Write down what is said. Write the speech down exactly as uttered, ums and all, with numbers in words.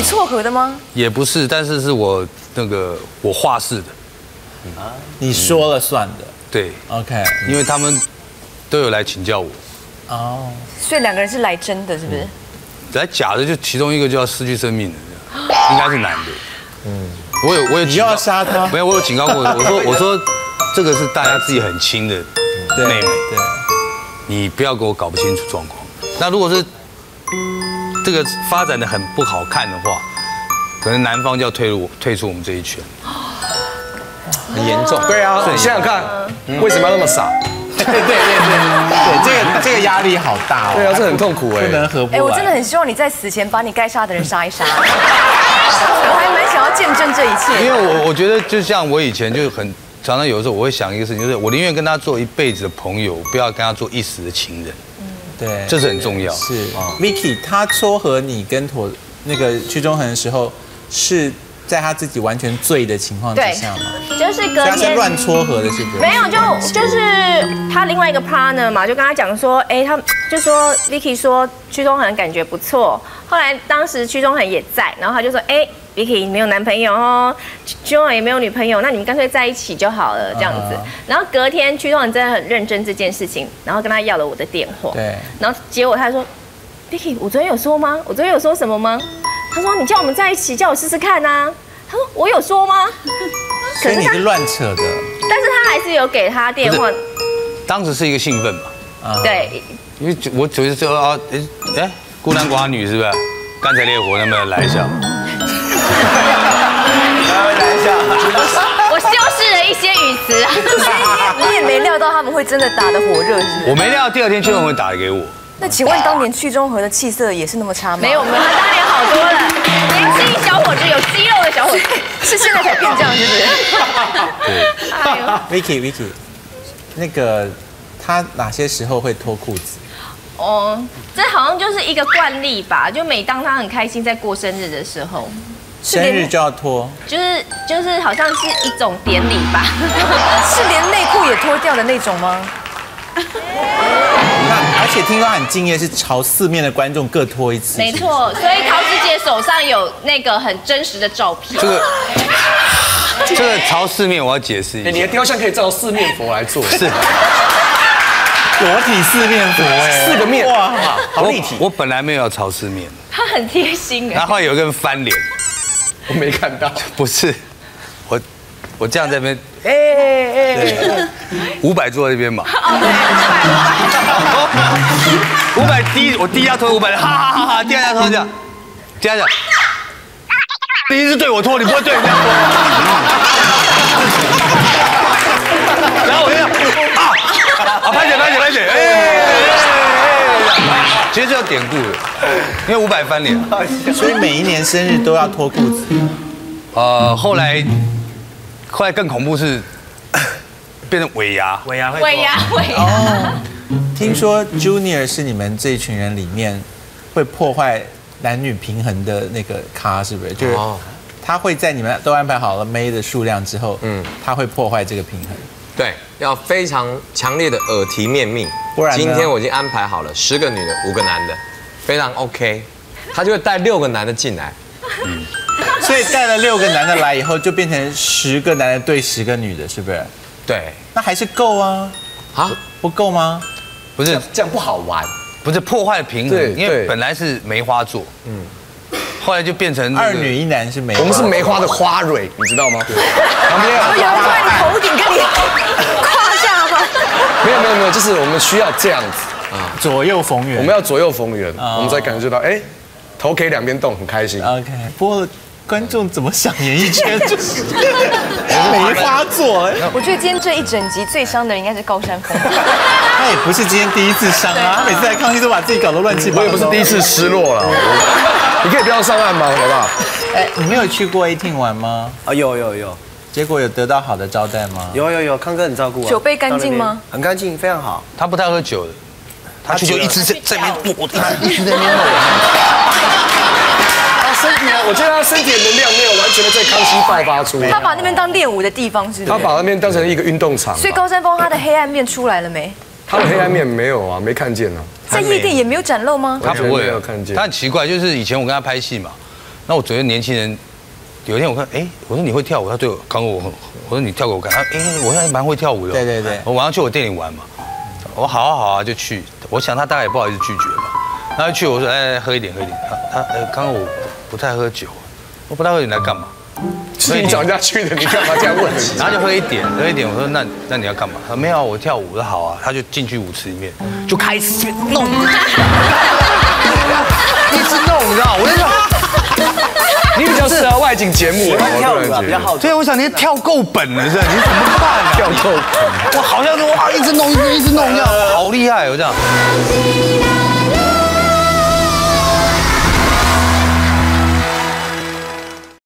撮合的吗？ 也不是，但是是我那个我画室的。 啊，你说了算的。 对 ，OK， 因为他们都有来请教我。 哦， 所以两个人是来真的，是不是？ 来假的，就其中一个就要失去生命了，应该是男的。嗯，我有我有你又要杀他？ 没有，我有警告过，我说我说这个是大家自己很亲的妹妹， 对， 你不要给我搞不清楚状况。那如果是这个发展的很不好看的话，可能男方就要退入退出我们这一圈， 很严重。对啊，你想想看，为什么要那么傻？ 对对对对对，这个这个压力好大哦。 对啊，这很痛苦哎， 不能合不来。 哎，我真的很希望你在死前把你该杀的人杀一杀。我还蛮想要见证这一切。 因为我我觉得就像我以前就很常常有的时候我会想一个事情，就是我宁愿跟他做一辈子的朋友，不要跟他做一时的情人。 对， 这是很重要。 是 Vicky， 他撮合你跟妥那个屈中恒的时候，是在他自己完全醉的情况之下吗？ 就是隔他是天乱撮合的，是不是？ 没有，就就是他另外一个 partner 嘛，就跟他讲说，哎，他就说 Vicky 说屈中恒感觉不错，后来当时屈中恒也在，然后他就说，哎。Vicky 你没有男朋友哦，屈中恒也没有女朋友，那你们干脆在一起就好了，这样子。然后隔天屈中恒真的很认真这件事情，然后跟他要了我的电话。 对。 然后结果他说 ，Vicky 我昨天有说吗？我昨天有说什么吗？他说你叫我们在一起，叫我试试看啊。他说我有说吗？ 所以你是乱扯的。 但是他还是有给他电话。 当时是一个兴奋嘛。 对。 因为我觉得说啊，哎哎，孤男寡女是不是？干柴烈火，那么来一下。 来一下。 我修饰了一些语词啊。 你也没料到他们会真的打得火热，是不是？ 我没料到第二天屈中恒会打给我。 那请问当年屈中恒的气色也是那么差吗？ 没有，没有，他当年好多了，年轻小伙子，有肌肉的小伙子， 是现在才变这样，是不是？ 对。 哎呦 Vicky Vicky， 那个他哪些时候会脱裤子？ 哦，这好像就是一个惯例吧，就每当他很开心在过生日的时候， 生日就要脱， 就是就是好像是一种典礼吧。 是连内裤也脱掉的那种吗？ 那而且听说他很敬业，是朝四面的观众各脱一次。 没错，所以陶子姐手上有那个很真实的照片。 这个这个朝四面我要解释一下， 你的雕像可以照四面佛来做， 是。 裸体四面佛哎， 四个面哇，好立体。 我本来没有要朝四面， 他很贴心哎。 然后有一个人翻脸， 我没看到。 不是，我我这样在那边，哎哎哎，五百坐在那边嘛。五百低，我低下头五百，哈哈哈哈，第二下头这样，第二下，第一是对我拖，你不会对人家拖。然后我就这样啊。啊，拍姐拍姐拍姐，哎哎，其实这叫典故的，因为伍佰翻脸， 所以每一年生日都要脱裤子。 呃，后来后来更恐怖是变成尾牙， 尾牙会尾牙尾牙。 哦，听说 Junior 是你们这一群人里面会破坏男女平衡的那个咖，是不是？就是他会在你们都安排好了妹的数量之后，嗯，他会破坏这个平衡。 对，要非常强烈的耳提面命。 不然今天我已经安排好了十个女的，五个男的，非常 OK。他就会带六个男的进来， 嗯，所以带了六个男的来以后，就变成十个男的对十个女的，是不是？ 对， 那还是够啊？啊，不够吗？ 不是这样不好玩， 不是破坏平衡， 对因为本来是梅花座，嗯，后来就变成二女一男是梅花， 我们是梅花的花蕊，你知道吗？ 旁边有人在你头顶跟你胯下吗？ 没有没有没有，就是我们需要这样子啊，左右逢源， 我们要左右逢源，我们才感觉到哎，头可以两边动，很开心。 OK， 不过观众怎么想演艺圈就是梅花座？ 我觉得今天这一整集最伤的人应该是高山峰， 他也不是今天第一次伤啊，他每次来抗议都把自己搞得乱七八糟。 我也不是第一次失落了，你可以不要上岸吗？好不好？ 哎，你没有去过A Team玩吗？ 啊，有有有。 结果有得到好的招待吗？ 有有有，康哥很照顾啊。 酒杯干净吗？ 很干净，非常好。 他不太喝酒的，他就一直在在那边我一直在那边他身体啊，我觉得他身体的能量没有完全的在康熙爆发出来。 他把那边当练舞的地方，是不是？ 他把那边当成一个运动场。 所以高山峰他的黑暗面出来了没？ 他的黑暗面没有啊，没看见啊。 在夜店也没有展露吗？ 他不会没有看见。 他很奇怪，就是以前我跟他拍戏嘛。 那我觉得年轻人，有一天我看，哎，我说你会跳舞，他对我刚我，我说你跳给我看，他哎，我现在蛮会跳舞的。 对对对， 我晚上去我店里玩嘛，我好啊好啊就去，我想他大概也不好意思拒绝吧，然后去我说哎喝一点喝一点，他他哎刚刚我不太喝酒，我不太喝酒你来干嘛？ 是你找人家去的，你干嘛这样问人家？ 然后就喝一点，喝一点。我说那那你要干嘛？他说没有，我跳舞。我说好啊。他就进去舞池里面，就开始弄，一直弄，你知道？我就说， 你比较适合外景节目， 跳舞啊，比较好。 对，我想你跳够本了是吧？你怎么办啊？ 跳够本， 我好像是哇，一直弄，一直一直弄，这样好厉害哦，这样。